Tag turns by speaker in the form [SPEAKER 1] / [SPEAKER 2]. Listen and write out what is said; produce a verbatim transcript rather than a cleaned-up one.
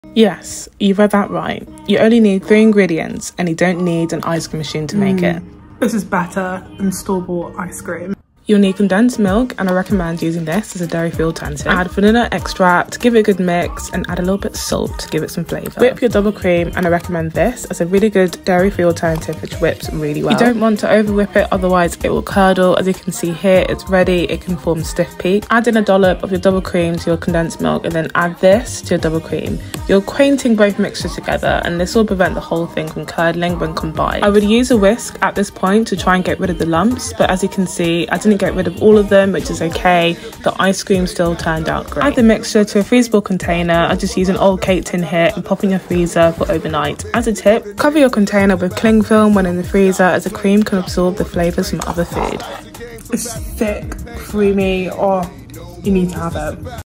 [SPEAKER 1] Yes, you read that right. You only need three ingredients and you don't need an ice cream machine to make
[SPEAKER 2] mm.
[SPEAKER 1] it.
[SPEAKER 2] This is better than store-bought ice cream.
[SPEAKER 1] You'll need condensed milk, and I recommend using this as a dairy-free alternative. Add vanilla extract, give it a good mix, and add a little bit of salt to give it some flavour. Whip your double cream, and I recommend this as a really good dairy-free alternative which whips really well. You don't want to over whip it, otherwise it will curdle. As you can see here, it's ready, it can form stiff peak. Add in a dollop of your double cream to your condensed milk, and then add this to your double cream. You're acquainting both mixtures together, and this will prevent the whole thing from curdling when combined. I would use a whisk at this point to try and get rid of the lumps, but as you can see, I didn't get rid of all of them, which is okay. The ice cream still turned out great. Add the mixture to a freezable container. I just use an old cake tin here and pop in your freezer for overnight. As a tip, cover your container with cling film when in the freezer, as the cream can absorb the flavours from other food.
[SPEAKER 2] It's thick, creamy, or you need to have it.